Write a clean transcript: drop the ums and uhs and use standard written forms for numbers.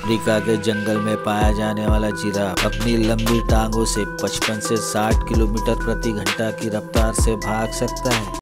Africa के जंगल में पाया जाने वाला जिराफ अपनी लंबी टांगों से 55 से 60 किलोमीटर प्रति घंटा की रफ्तार से भाग सकता है।